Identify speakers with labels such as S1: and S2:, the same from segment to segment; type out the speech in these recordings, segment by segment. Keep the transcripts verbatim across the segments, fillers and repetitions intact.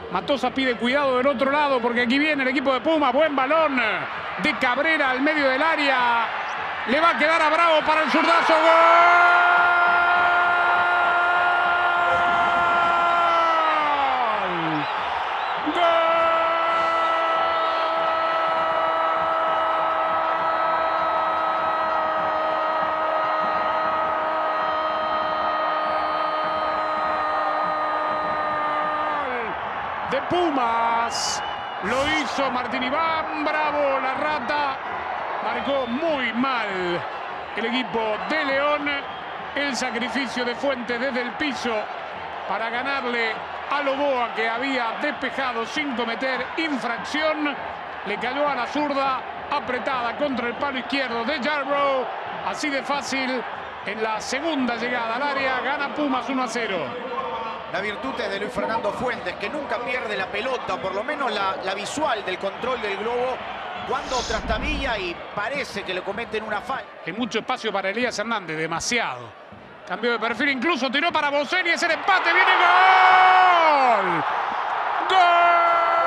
S1: Matosa pide cuidado del otro lado porque aquí viene el equipo de Pumas. Buen balón de Cabrera al medio del área. Le va a quedar a Bravo para el zurdazo. ¡Gol! De Pumas, lo hizo Martín Iván Bravo, la rata, marcó muy mal el equipo de León, el sacrificio de Fuentes desde el piso para ganarle a Loboa que había despejado sin cometer infracción, le cayó a la zurda apretada contra el palo izquierdo de Yarbrough, así de fácil en la segunda llegada al área, gana Pumas uno a cero.
S2: La virtud es de Luis Fernando Fuentes, que nunca pierde la pelota, por lo menos la, la visual del control del globo, cuando trastabilla y parece que le cometen una falta.
S1: Hay mucho espacio para Elías Hernández, demasiado. Cambió de perfil, incluso tiró para Boselli, es el empate, viene gol. ¡Gol!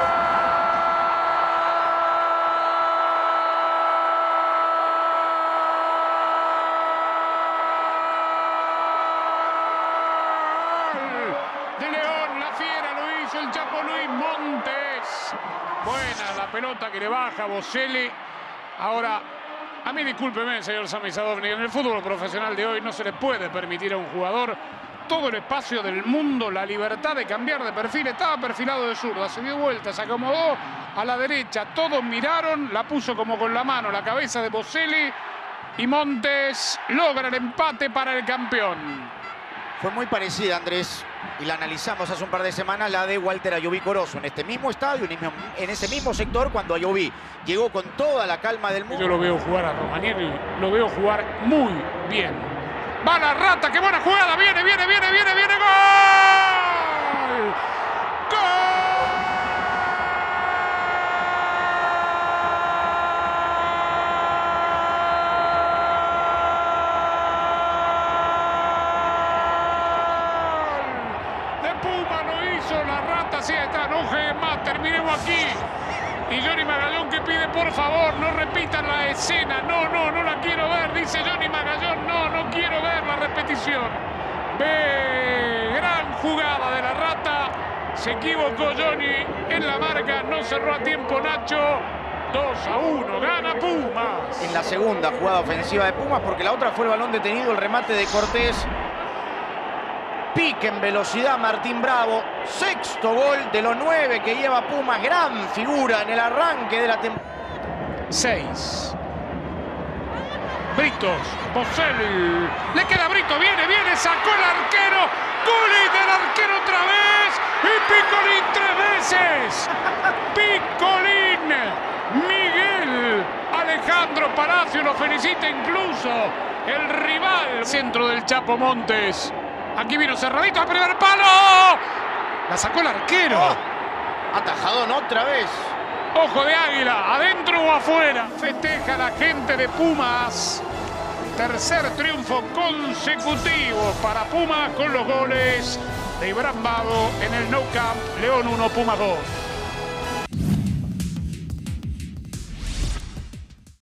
S1: De León, la fiera lo hizo el Chapo Luis Montes. Buena la pelota que le baja Boselli. Ahora, a mí discúlpeme, señor Sami Sadovnik, en el fútbol profesional de hoy no se le puede permitir a un jugador todo el espacio del mundo, la libertad de cambiar de perfil. Estaba perfilado de zurda, se dio vuelta, se acomodó a la derecha. Todos miraron, la puso como con la mano la cabeza de Boselli y Montes logra el empate para el campeón.
S2: Fue muy parecida, Andrés, y la analizamos hace un par de semanas, la de Walter Ayoví Corozo, en este mismo estadio, en ese mismo sector, cuando Ayoví llegó con toda la calma del mundo.
S1: Yo lo veo jugar a Romanielli, lo veo jugar muy bien. Va la rata, qué buena jugada, viene, viene, viene, viene, viene, ¡gol! ¡Gol! Puma lo hizo, la rata, sí está, no jueguen más, terminemos aquí. Y Johnny Magallón que pide por favor, no repitan la escena, no, no, no la quiero ver, dice Johnny Magallón, no, no quiero ver la repetición. Ve, gran jugada de la rata, se equivocó Johnny en la marca, no cerró a tiempo Nacho. dos a uno, gana Pumas.
S2: En la segunda jugada ofensiva de Pumas, porque la otra fue el balón detenido, el remate de Cortés. Pique en velocidad Martín Bravo, sexto gol de los nueve que lleva Pumas, gran figura en el arranque de la temporada.
S1: seis. Britos, Boselli, le queda Brito, viene, viene, sacó el arquero, Gullit del arquero otra vez y Picolín tres veces. Picolín, Miguel Alejandro Palacio lo felicita incluso el rival. Centro del Chapo Montes. Aquí vino cerradito al primer palo. La sacó el arquero.
S2: Oh, atajadón otra vez.
S1: Ojo de águila, adentro o afuera. Festeja la gente de Pumas. Tercer triunfo consecutivo para Pumas con los goles de Ibrahim Babo en el Nou Camp. León uno, Pumas dos.